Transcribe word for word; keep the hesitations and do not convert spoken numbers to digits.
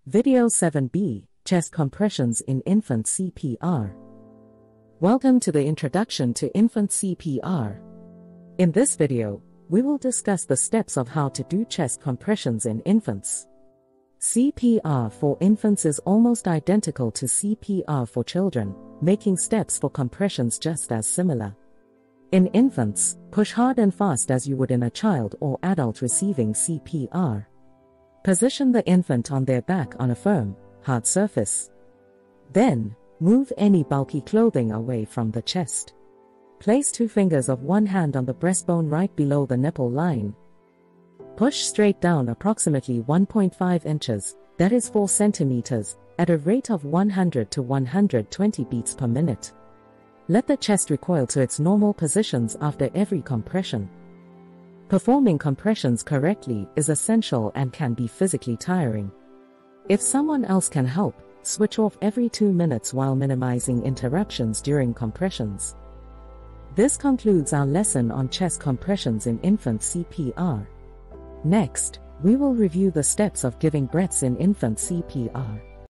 Video seven B, Chest Compressions in Infant C P R. Welcome to the introduction to Infant C P R. In this video, we will discuss the steps of how to do chest compressions in infants. C P R for infants is almost identical to C P R for children, making steps for compressions just as similar. In infants, push hard and fast as you would in a child or adult receiving C P R. Position the infant on their back on a firm, hard surface. Then, move any bulky clothing away from the chest. Place two fingers of one hand on the breastbone right below the nipple line. Push straight down approximately one point five inches, that is four centimeters, at a rate of one hundred to one hundred twenty beats per minute. Let the chest recoil to its normal positions after every compression. Performing compressions correctly is essential and can be physically tiring. If someone else can help, switch off every two minutes while minimizing interruptions during compressions. This concludes our lesson on chest compressions in infant C P R. Next, we will review the steps of giving breaths in infant C P R.